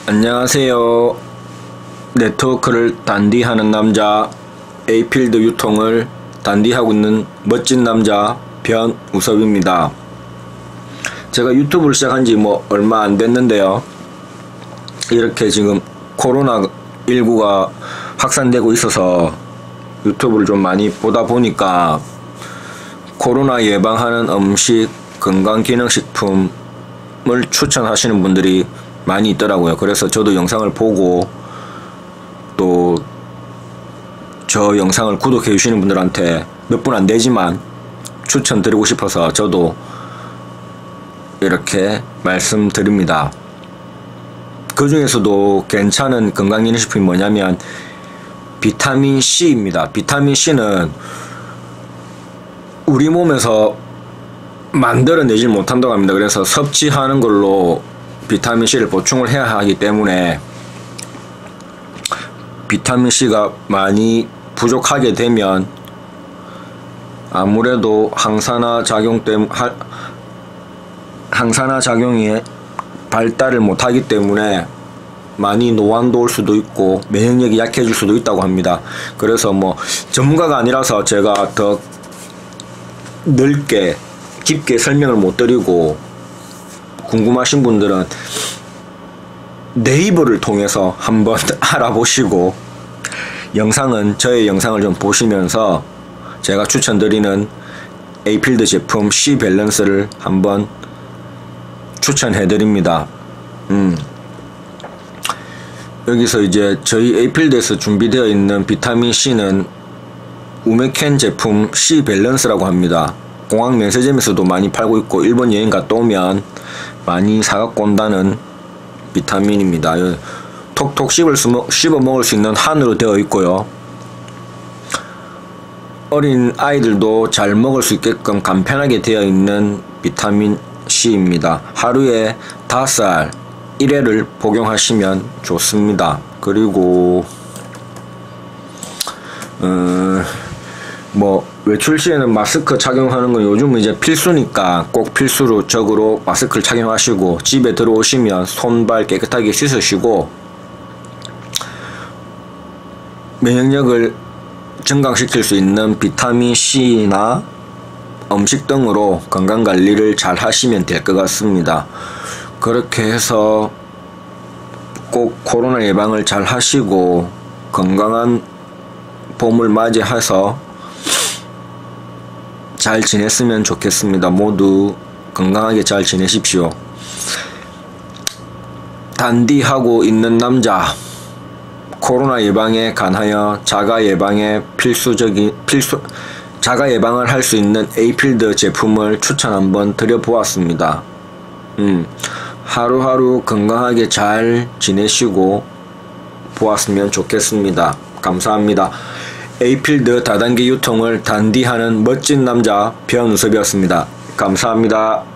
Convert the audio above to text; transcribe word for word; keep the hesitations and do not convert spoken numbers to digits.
안녕하세요. 네트워크를 단디하는 남자, 에이필드 유통을 단디하고 있는 멋진 남자 변우섭입니다. 제가 유튜브를 시작한 지 뭐 얼마 안 됐는데요. 이렇게 지금 코로나 십구가 확산되고 있어서 유튜브를 좀 많이 보다 보니까 코로나 예방하는 음식, 건강기능식품을 추천하시는 분들이 많이 있더라고요. 그래서 저도 영상을 보고 또 저 영상을 구독해 주시는 분들한테 몇 분 안 되지만 추천드리고 싶어서 저도 이렇게 말씀드립니다. 그 중에서도 괜찮은 건강기능식품이 뭐냐면 비타민 C입니다. 비타민 C는 우리 몸에서 만들어내질 못한다고 합니다. 그래서 섭취하는 걸로 비타민 C를 보충을 해야 하기 때문에 비타민 C가 많이 부족하게 되면 아무래도 항산화 작용 때문에 항산화 작용이 발달을 못하기 때문에 많이 노안도 올 수도 있고 면역력이 약해질 수도 있다고 합니다. 그래서 뭐 전문가가 아니라서 제가 더 넓게 깊게 설명을 못 드리고 궁금하신 분들은 네이버를 통해서 한번 알아보시고 영상은 저의 영상을 좀 보시면서 제가 추천드리는 에이필드 제품 C 밸런스를 한번 추천해 드립니다. 음. 여기서 이제 저희 에이필드에서 준비되어 있는 비타민 C는 우메켄 제품 C 밸런스라고 합니다. 공항 면세점에서도 많이 팔고 있고 일본 여행 갔다 오면 많이 사갖고 온다는 비타민입니다. 톡톡 씹을 수, 씹어 먹을 수 있는 한으로 되어 있고요. 어린 아이들도 잘 먹을 수 있게끔 간편하게 되어 있는 비타민 C입니다. 하루에 다섯 알 일 회를 복용하시면 좋습니다. 그리고 음, 뭐 외출 시에는 마스크 착용하는 건 요즘은 이제 필수니까 꼭 필수적으로 마스크를 착용하시고 집에 들어오시면 손발 깨끗하게 씻으시고 면역력을 증강시킬 수 있는 비타민 C나 음식 등으로 건강관리를 잘 하시면 될 것 같습니다. 그렇게 해서 꼭 코로나 예방을 잘 하시고 건강한 봄을 맞이해서 잘 지냈으면 좋겠습니다. 모두 건강하게 잘 지내십시오. 단디하고 있는 남자, 코로나 예방에 관하여 자가 예방에 필수적인 필수 자가 예방을 할 수 있는 에이필드 제품을 추천 한번 드려보았습니다. 음, 하루하루 건강하게 잘 지내시고 보았으면 좋겠습니다. 감사합니다. 에이필드 다단계 유통을 단디하는 멋진 남자 변우섭이었습니다. 감사합니다.